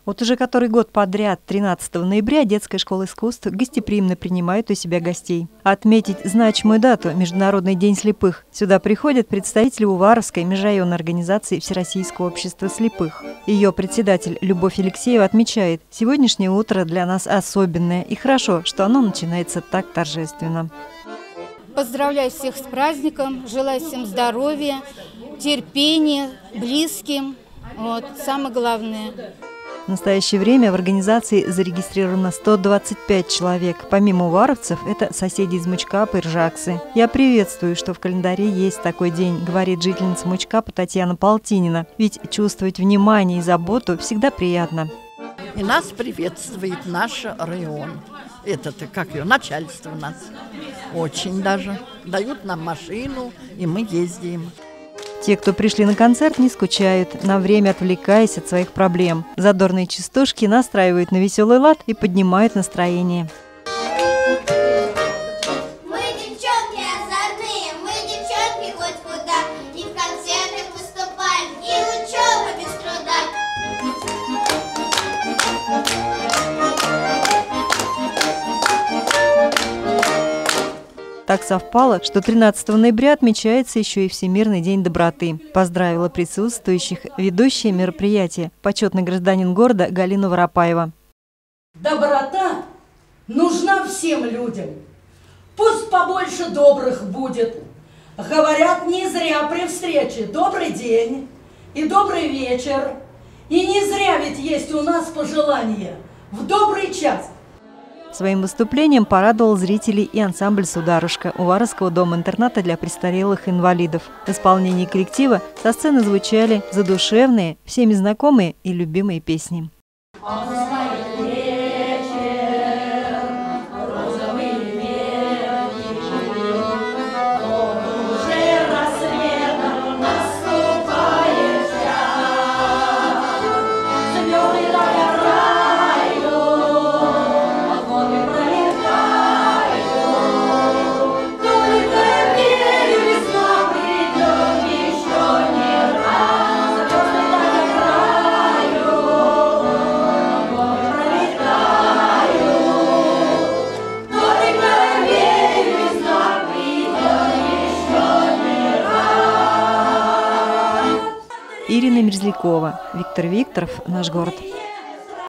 Вот уже который год подряд, 13 ноября, детская школа искусств гостеприимно принимает у себя гостей. Отметить значимую дату – Международный день слепых. Сюда приходят представители Уваровской межрайонной организации Всероссийского общества слепых. Ее председатель Любовь Алексеева отмечает: сегодняшнее утро для нас особенное, и хорошо, что оно начинается так торжественно. Поздравляю всех с праздником, желаю всем здоровья, терпения, близким. Вот, самое главное. В настоящее время в организации зарегистрировано 125 человек. Помимо уваровцев, это соседи из Мучкапы и Ржаксы. «Я приветствую, что в календаре есть такой день», говорит жительница Мучкапы Татьяна Полтинина. Ведь чувствовать внимание и заботу всегда приятно. И нас приветствует наш район. Это-то как ее, начальство у нас. Очень даже. Дают нам машину, и мы ездим. Те, кто пришли на концерт, не скучают, на время отвлекаясь от своих проблем. Задорные частушки настраивают на веселый лад и поднимают настроение. Мы девчонки озорные, мы девчонки хоть куда, и в концертах выступаем, и учеба без труда. Так совпало, что 13 ноября отмечается еще и Всемирный день доброты. Поздравила присутствующих ведущая мероприятия, почетный гражданин города Галина Воропаева. Доброта нужна всем людям. Пусть побольше добрых будет. Говорят не зря при встрече «добрый день» и «добрый вечер». И не зря ведь есть у нас пожелание «в добрый час». Своим выступлением порадовал зрителей и ансамбль «Сударушка» Уваровского дома-интерната для престарелых инвалидов. В исполнении коллектива со сцены звучали задушевные, всеми знакомые и любимые песни. Ирина Мерзлякова, Виктор Викторов, «Наш город».